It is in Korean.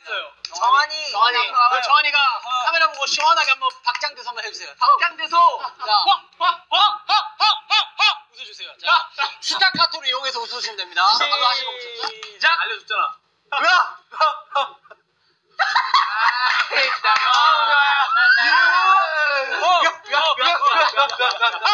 있어요. 정한이. 정한이가 카메라 보고 시원하게 한번 박장대소 한번 해주세요. 박장대소. 자, 웃어주세요. 자, 스타카토를 이용해서 웃으시면 됩니다. 바로 하시고 시작. 알려줬잖아. 뭐야? 너무 좋아요.